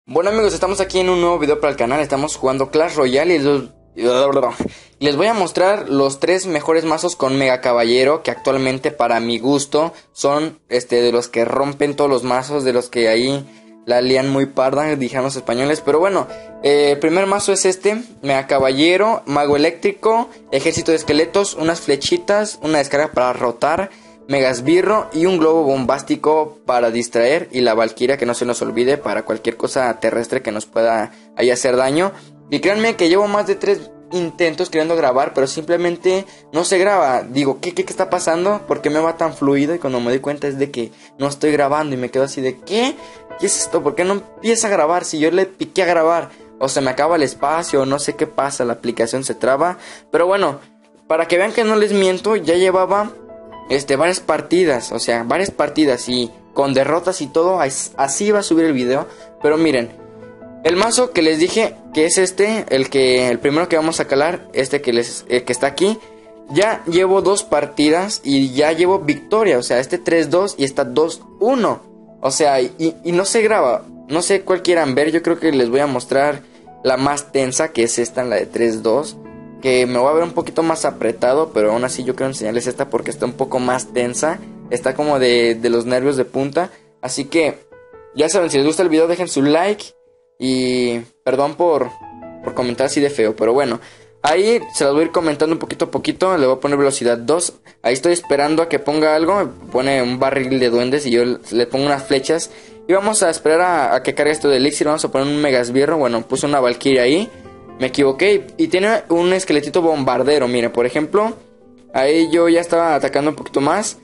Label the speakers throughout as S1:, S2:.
S1: Bueno amigos, estamos aquí en un nuevo video para el canal. Estamos jugando Clash Royale y les voy a mostrar los 3 mejores mazos con Mega Caballero, que actualmente para mi gusto son de los que rompen todos los mazos, de los que ahí la lían muy parda, dijeron los españoles. Pero bueno, el primer mazo es Mega Caballero, Mago Eléctrico, Ejército de Esqueletos, unas flechitas, una descarga para rotar, Mega Esbirro y un globo bombástico para distraer, y la Valquiria, que no se nos olvide, para cualquier cosa terrestre que nos pueda ahí hacer daño. Y créanme que llevo más de 3 intentos queriendo grabar, pero simplemente no se graba. Digo, ¿qué está pasando? ¿Por qué me va tan fluido? Y cuando me doy cuenta es de que no estoy grabando y me quedo así de ¿qué? ¿Qué es esto? ¿Por qué no empieza a grabar si yo le piqué a grabar? O se me acaba el espacio, no sé qué pasa, la aplicación se traba. Pero bueno, para que vean que no les miento, ya llevaba varias partidas, o sea, varias partidas y con derrotas y todo, así va a subir el video. Pero miren, el mazo que les dije que es el primero que vamos a calar, que está aquí, ya llevo 2 partidas y ya llevo victoria, o sea, 3-2 y esta 2-1, o sea, y no se graba, no sé cuál quieran ver. Yo creo que les voy a mostrar la más tensa, que es esta, la de 3-2. Que me voy a ver un poquito más apretado, pero aún así yo quiero enseñarles esta porque está un poco más tensa. Está como de los nervios de punta. Así que ya saben, si les gusta el video dejen su like. Y perdón por comentar así de feo, pero bueno, ahí se las voy a ir comentando un poquito a poquito. Le voy a poner velocidad 2. Ahí estoy esperando a que ponga algo. Me pone un barril de duendes y yo le pongo unas flechas. Y vamos a esperar a que cargue esto de elixir. Vamos a poner un Mega Esbirro. Bueno, puse una Valquiria ahí. Me equivoqué y tiene un esqueletito bombardero. Miren, por ejemplo, ahí yo ya estaba atacando un poquito más.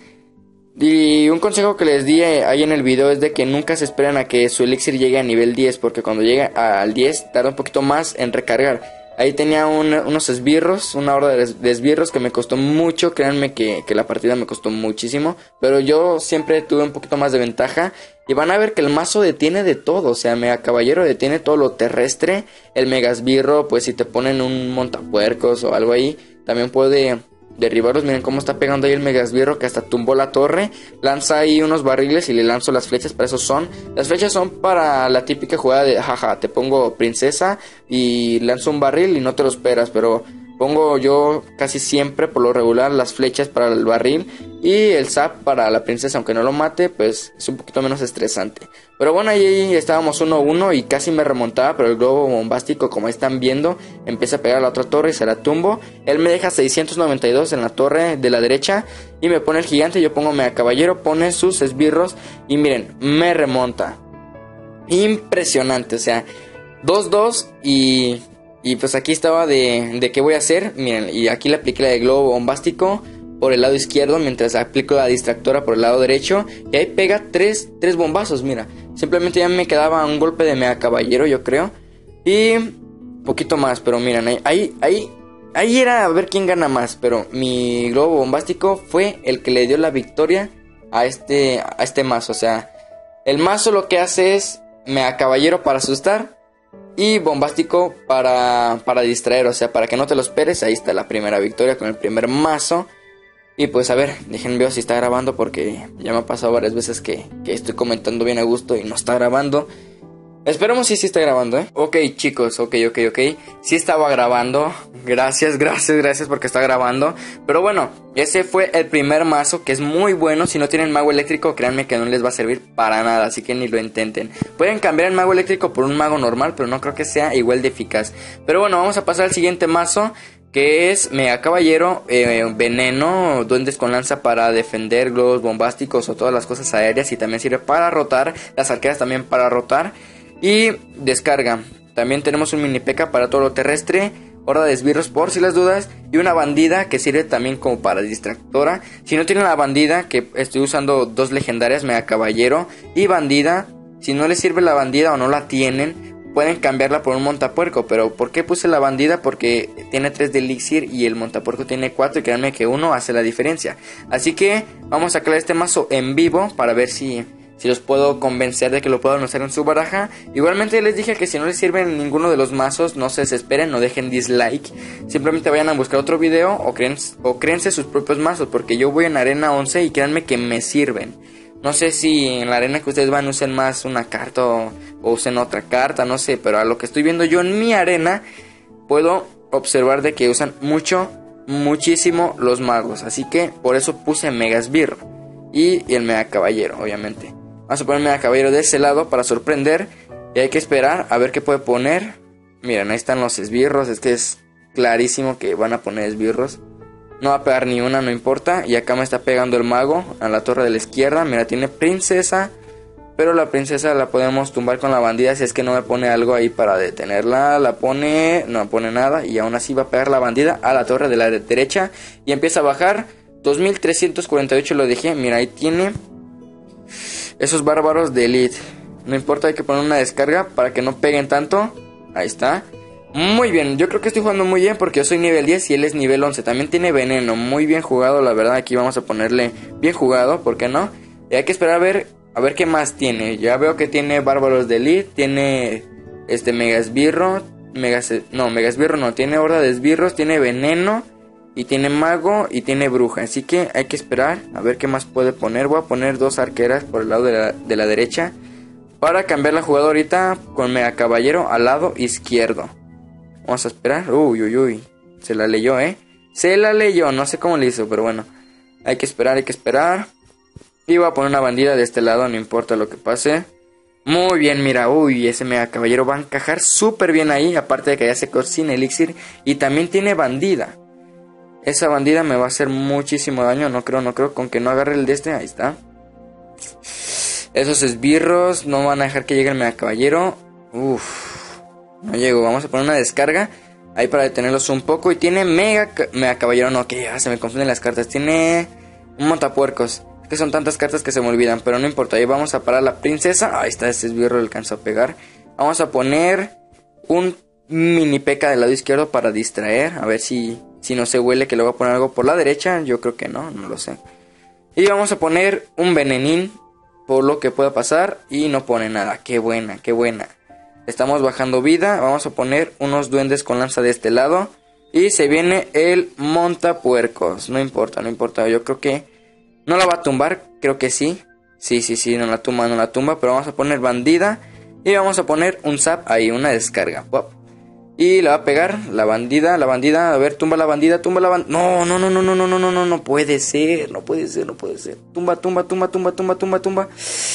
S1: Y un consejo que les di ahí en el video es de que nunca se esperen a que su elixir llegue a nivel 10, porque cuando llega al 10 tarda un poquito más en recargar. Ahí tenía unos esbirros, una horda de esbirros que me costó mucho. Créanme que la partida me costó muchísimo, pero yo siempre tuve un poquito más de ventaja. Y van a ver que el mazo detiene de todo, o sea, Mega Caballero detiene todo lo terrestre. El Mega Esbirro, pues si te ponen un montapuercos o algo ahí, también puede derribarlos. Miren cómo está pegando ahí el Mega Esbirro, que hasta tumbó la torre. Lanza ahí unos barriles y le lanzo las flechas, para eso son. Las flechas son para la típica jugada de jaja, te pongo princesa y lanzo un barril y no te lo esperas, pero pongo yo casi siempre por lo regular las flechas para el barril y el zap para la princesa, aunque no lo mate, pues es un poquito menos estresante. Pero bueno, ahí estábamos 1-1 y casi me remontaba, pero el globo bombástico, como están viendo, empieza a pegar a la otra torre y se la tumbo. Él me deja 692 en la torre de la derecha y me pone el gigante. Yo pongo Mega Caballero, pone sus esbirros y miren, me remonta. Impresionante, o sea, 2-2 y pues aquí estaba de qué voy a hacer. Miren, y aquí le apliqué la de globo bombástico por el lado izquierdo, mientras aplico la distractora por el lado derecho. Y ahí pega 3 bombazos, mira. Simplemente ya me quedaba un golpe de Mega Caballero, yo creo. Y poquito más, pero miren, ahí era a ver quién gana más. Pero mi globo bombástico fue el que le dio la victoria a este mazo. O sea, el mazo lo que hace es Mega Caballero para asustar y bombástico para distraer, o sea, para que no te lo esperes. Ahí está la primera victoria con el primer mazo. Y pues a ver, déjenme ver si está grabando, porque ya me ha pasado varias veces que estoy comentando bien a gusto y no está grabando. Esperemos si sí está grabando, Ok chicos, ok. Sí estaba grabando. Gracias porque está grabando. Pero bueno, ese fue el primer mazo, que es muy bueno. Si no tienen mago eléctrico, créanme que no les va a servir para nada, así que ni lo intenten. Pueden cambiar el mago eléctrico por un mago normal, pero no creo que sea igual de eficaz. Pero bueno, vamos a pasar al siguiente mazo, que es Mega Caballero, veneno, duendes con lanza para defender, globos bombásticos o todas las cosas aéreas, y también sirve para rotar, las arqueras también para rotar. Y descarga, también tenemos un mini P.E.K.K.A para todo lo terrestre, horda de esbirros por si las dudas, y una bandida que sirve también como para distractora. Si no tienen la bandida, que estoy usando 2 legendarias, Mega Caballero y bandida. Si no les sirve la bandida o no la tienen, pueden cambiarla por un montapuerco. Pero ¿por qué puse la bandida? Porque tiene 3 de elixir y el montapuerco tiene 4, y créanme que 1 hace la diferencia. Así que vamos a sacar este mazo en vivo para ver si los puedo convencer de que lo puedan usar en su baraja. Igualmente les dije que si no les sirven ninguno de los mazos, no se desesperen, no dejen dislike. Simplemente vayan a buscar otro video o créense sus propios mazos, porque yo voy en arena 11 y créanme que me sirven. No sé si en la arena que ustedes van usen más una carta o usen otra carta, no sé. Pero a lo que estoy viendo yo en mi arena, puedo observar de que usan muchísimo los magos. Así que por eso puse Mega Esbirro y el Mega Caballero, obviamente. Vamos a poner Mega Caballero de ese lado para sorprender. Y hay que esperar a ver qué puede poner. Miren, ahí están los esbirros. Es que es clarísimo que van a poner esbirros. No va a pegar ni una, no importa. Y acá me está pegando el mago a la torre de la izquierda. Mira, tiene princesa. Pero la princesa la podemos tumbar con la bandida si es que no me pone algo ahí para detenerla. La pone, no pone nada. Y aún así va a pegar la bandida a la torre de la derecha. Y empieza a bajar. 2348 lo dejé. Mira, ahí tiene esos bárbaros de elite. No importa, hay que poner una descarga para que no peguen tanto. Ahí está. Muy bien, yo creo que estoy jugando muy bien porque yo soy nivel 10 y él es nivel 11. También tiene veneno, muy bien jugado, la verdad. Aquí vamos a ponerle bien jugado, ¿por qué no? Y hay que esperar a ver qué más tiene. Ya veo que tiene bárbaros de elite, tiene Mega Esbirro. Mega Esbirro no, tiene horda de esbirros, tiene veneno. Y tiene mago y tiene bruja. Así que hay que esperar a ver qué más puede poner. Voy a poner 2 arqueras por el lado de la derecha. Para cambiar la jugada ahorita con Mega Caballero al lado izquierdo. Vamos a esperar. Uy. Se la leyó, Se la leyó. No sé cómo le hizo, pero bueno. Hay que esperar. Y voy a poner una bandida de este lado. No importa lo que pase. Muy bien, mira. Uy, ese Mega Caballero va a encajar súper bien ahí. Aparte de que ya se quedó sin elixir. Y también tiene bandida. Esa bandida me va a hacer muchísimo daño. No creo. Con que no agarre el de este. Ahí está. Esos esbirros no van a dejar que llegue el Mega Caballero. No llego. Vamos a poner una descarga ahí para detenerlos un poco. Y tiene Mega Caballero. No, que ya se me confunden las cartas. Tiene un montapuercos. Es que son tantas cartas que se me olvidan. Pero no importa. Ahí vamos a parar la princesa. Ahí está, ese esbirro le alcanzó a pegar. Vamos a poner un mini P.E.K.K.A del lado izquierdo para distraer. A ver si no se huele que le voy a poner algo por la derecha. Yo creo que no lo sé. Y vamos a poner un venenín por lo que pueda pasar. Y no pone nada. Qué buena. Estamos bajando vida. Vamos a poner unos duendes con lanza de este lado. Y se viene el montapuercos. No importa. Yo creo que no la va a tumbar. Creo que sí. Sí. No la tumba. Pero vamos a poner bandida. Y vamos a poner un zap ahí. Una descarga. Pop. Y le va a pegar la bandida. A ver, tumba la bandida. No puede ser. Tumba.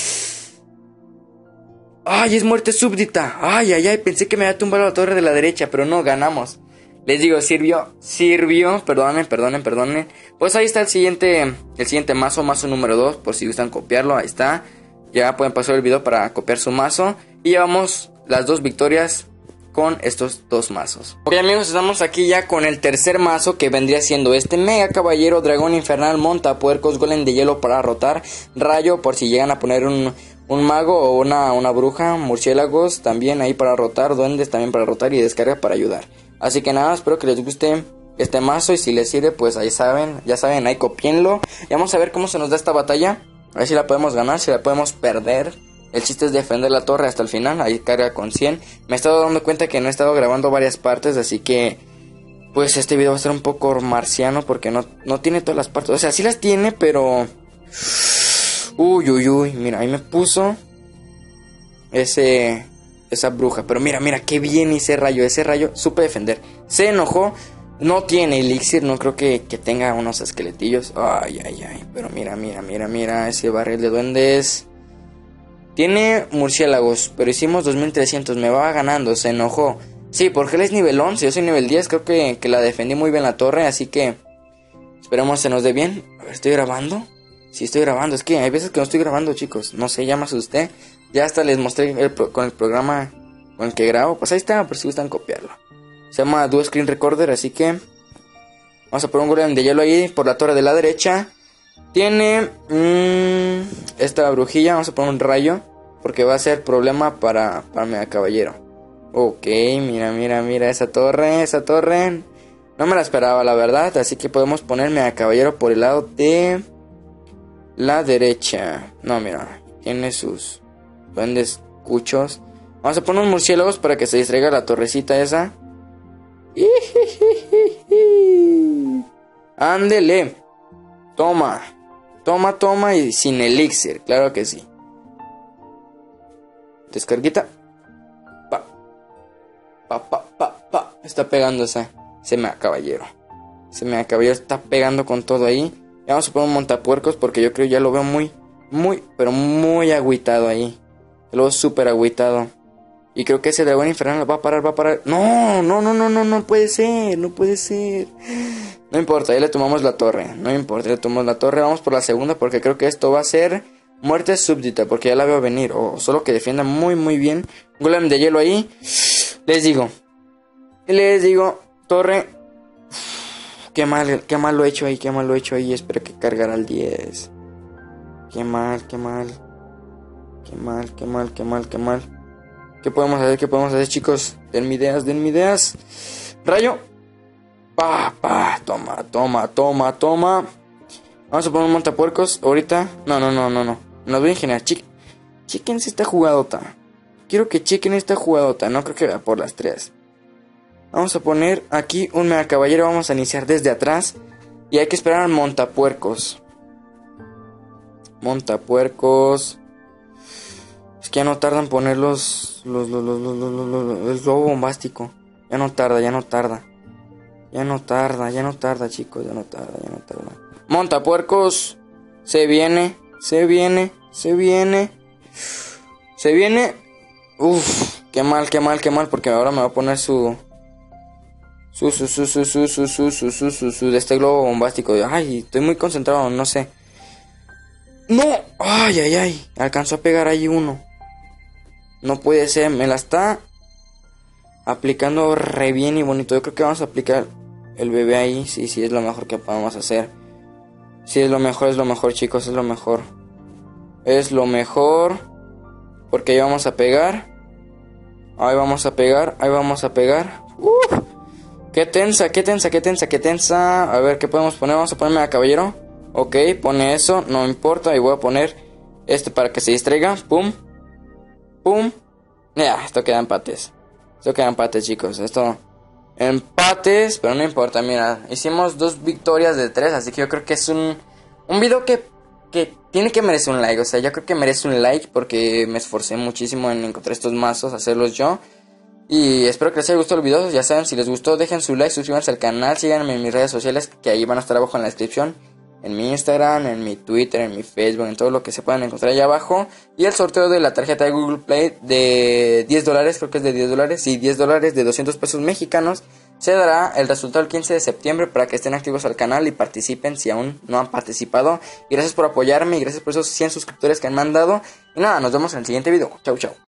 S1: Ay, es muerte súbdita. Ay, pensé que me había tumbado la torre de la derecha, pero no, ganamos. Les digo, sirvió. Perdonen. Pues ahí está el siguiente mazo número 2, por si gustan copiarlo, ahí está. Ya pueden pasar el video para copiar su mazo. Y llevamos las 2 victorias con estos 2 mazos. Ok, amigos, estamos aquí ya con el tercer mazo, que vendría siendo Mega Caballero, Dragón Infernal, Montapuercos, Golem de Hielo para rotar, Rayo por si llegan a poner un mago o una bruja, Murciélagos también ahí para rotar, Duendes también para rotar y descarga para ayudar. Así que nada, espero que les guste este mazo y si les sirve, pues ahí ya saben, ahí copienlo. Y vamos a ver cómo se nos da esta batalla, a ver si la podemos ganar, si la podemos perder. El chiste es defender la torre hasta el final. Ahí carga con 100. Me he estado dando cuenta que no he estado grabando varias partes, así que pues este video va a ser un poco marciano porque no tiene todas las partes. O sea, sí las tiene, pero uy, mira, ahí me puso esa bruja. Pero mira, qué bien ese rayo supe defender. Se enojó. No tiene elixir, no creo que tenga unos esqueletillos. Ay, pero mira ese barril de duendes. Tiene murciélagos, pero hicimos 2300, me va ganando, se enojó. Sí, porque él es nivel 11, yo soy nivel 10, creo que la defendí muy bien la torre, así que esperemos se nos dé bien. A ver, ¿estoy grabando? Sí, estoy grabando, es que hay veces que no estoy grabando, chicos, no sé, ya me asusté. Ya hasta les mostré con el programa con el que grabo, pues ahí está, por si gustan copiarlo. Se llama Dual Screen Recorder, así que vamos a poner un golem de hielo ahí por la torre de la derecha. Tiene esta brujilla, vamos a poner un rayo, porque va a ser problema para Mega Caballero. Ok, mira esa torre. No me la esperaba, la verdad, así que podemos poner Mega Caballero por el lado de la derecha. No, mira, tiene sus duendes cuchos. Vamos a poner unos murciélagos para que se distraiga la torrecita esa. Ándele. Toma Toma y sin elixir, claro que sí. Descarguita. Pa. Está pegando ese mega caballero. Ese mega caballero está pegando con todo ahí. Y vamos a poner un montapuercos porque yo creo ya lo veo muy, pero muy agüitado ahí. Lo veo súper agüitado. Y creo que ese dragón infernal va a parar. No puede ser, no puede ser. No importa, ahí le tomamos la torre. No importa, le tomamos la torre. Vamos por la segunda porque creo que esto va a ser muerte súbdita. Porque ya la veo venir. O solo que defienda muy bien. Golem de hielo ahí. Les digo, torre. Qué mal lo he hecho ahí. Espero que cargara al 10. Qué mal. ¿Qué podemos hacer, chicos? Denme ideas. Rayo. Toma. Vamos a poner un montapuercos ahorita. No. Nos voy a ingeniar. Chequense esta jugadota. Quiero que chequen esta jugadota. No creo que vaya por las 3. Vamos a poner aquí un mega caballero. Vamos a iniciar desde atrás. Y hay que esperar al montapuercos. Es que ya no tardan en poner el globo bombástico. Ya no tarda, chicos. Ya no tarda. Montapuercos. Se viene. Uf, qué mal. Porque ahora me va a poner su de este globo bombástico. Ay, estoy muy concentrado, no sé. No, ay. Alcanzó a pegar ahí uno. No puede ser, me la está aplicando re bien y bonito. Yo creo que vamos a aplicar el bebé ahí. Sí, es lo mejor que podemos hacer. Sí, es lo mejor, chicos, es lo mejor. Porque ahí vamos a pegar. Ahí vamos a pegar. Qué tensa. A ver, ¿qué podemos poner? Vamos a ponerme a caballero. Ok, pone eso, no importa. Y voy a poner este para que se distraiga. Pum. Ya, esto queda empates. Chicos. Empates, pero no importa. Mira, hicimos 2 victorias de 3. Así que yo creo que es un video que tiene que merecer un like. O sea, yo creo que merece un like porque me esforcé muchísimo en encontrar estos mazos, hacerlos yo. Y espero que les haya gustado el video. Ya saben, si les gustó, dejen su like, suscríbanse al canal, síganme en mis redes sociales, que ahí van a estar abajo en la descripción. En mi Instagram, en mi Twitter, en mi Facebook, en todo lo que se puedan encontrar allá abajo. Y el sorteo de la tarjeta de Google Play de $10, creo que es de $10. Sí, $10 de 200 pesos mexicanos. Se dará el resultado el 15 de septiembre para que estén activos al canal y participen si aún no han participado. Y gracias por apoyarme y gracias por esos 100 suscriptores que han mandado. Y nada, nos vemos en el siguiente video. Chau.